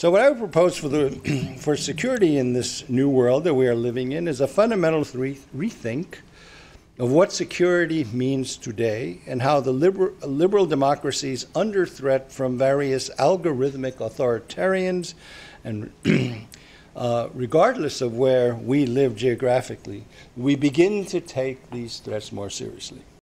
So what I would propose for security in this new world that we are living in is a fundamental rethink of what security means today and how the liberal democracies under threat from various algorithmic authoritarians and regardless of where we live geographically, we begin to take these threats more seriously.